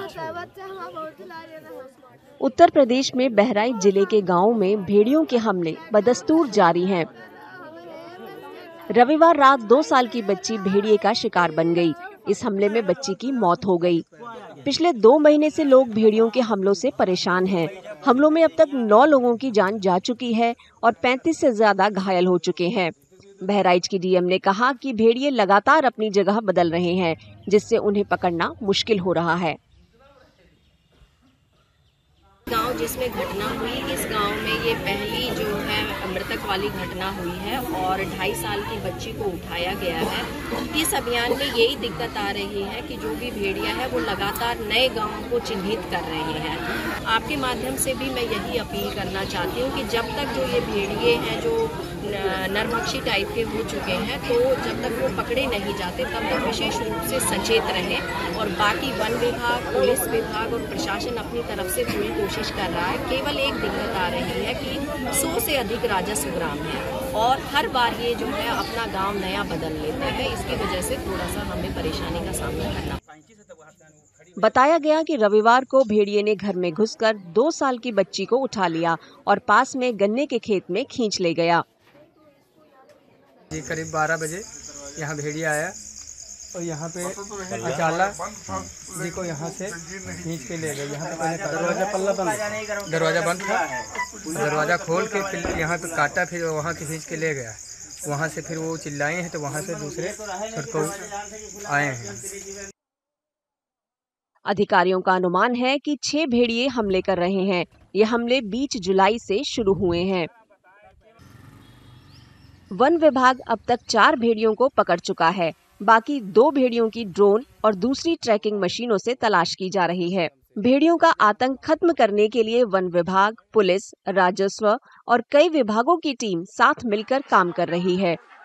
उत्तर प्रदेश में बहराइच जिले के गांवों में भेड़ियों के हमले बदस्तूर जारी हैं। रविवार रात 2 साल की बच्ची भेड़िए का शिकार बन गई। इस हमले में बच्ची की मौत हो गई। पिछले 2 महीने से लोग भेड़ियों के हमलों से परेशान हैं। हमलों में अब तक 9 लोगों की जान जा चुकी है और 35 से ज्यादा घायल हो चुके हैं। बहराइच की डीएम ने कहा कि भेड़िए लगातार अपनी जगह बदल रहे हैं, जिससे उन्हें पकड़ना मुश्किल हो रहा है। गांव जिसमें घटना हुई, इस गांव में ये पहली जो है मृतक वाली घटना हुई है और 2.5 साल की बच्ची को उठाया गया है। इस अभियान में यही दिक्कत आ रही है कि जो भी भेड़िया है वो लगातार नए गांवों को चिन्हित कर रहे हैं। आपके माध्यम से भी मैं यही अपील करना चाहती हूँ कि जब तक जो ये भेड़िए हैं जो नरभक्षी टाइप के हो चुके हैं, तो जब तक वो पकड़े नहीं जाते तब तक विशेष रूप से सचेत रहें और बाकी वन विभाग, पुलिस विभाग और प्रशासन अपनी तरफ से पूरी कोशिश कर रहा है। केवल एक दिक्कत आ रही है कि 100 से अधिक राजस्व ग्राम है और हर बार ये जो है अपना गांव नया बदल लेते हैं। इसकी वजह से थोड़ा सा हमें परेशानी का सामना करना। बताया गया कि रविवार को भेड़िए ने घर में घुसकर 2 साल की बच्ची को उठा लिया और पास में गन्ने के खेत में खींच ले गया। करीब 12 बजे यहाँ भेड़िया आया और यहाँ पे अचाला जी को यहाँ से खींच के ले गए। यहाँ पे पहले दरवाजा बंद था, दरवाजा खोल के फिर यहाँ पे काटा, फिर वहाँ के खींच के ले गया। वहाँ से फिर वो चिल्लाए हैं तो वहाँ से दूसरे छुटको आए हैं। अधिकारियों का अनुमान है कि 6 भेड़िए हमले कर रहे हैं। ये हमले 20 जुलाई से शुरू हुए हैं। वन विभाग अब तक 4 भेड़ियों को पकड़ चुका है। बाकी 2 भेड़ियों की ड्रोन और दूसरी ट्रैकिंग मशीनों से तलाश की जा रही है। भेड़ियों का आतंक खत्म करने के लिए वन विभाग, पुलिस, राजस्व और कई विभागों की टीम साथ मिलकर काम कर रही है।